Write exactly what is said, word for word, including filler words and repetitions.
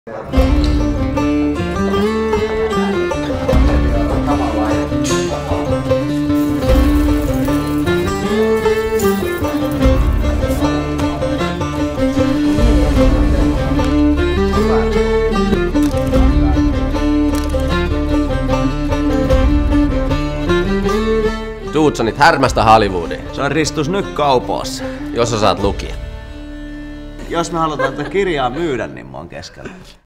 Tuutsonit härmästä Hollywoodiin. Se on Ristus nyt kaupoissa. Jos sä saat lukia. Jos me halutaan tätä kirjaa myydä, niin mä oon keskellä.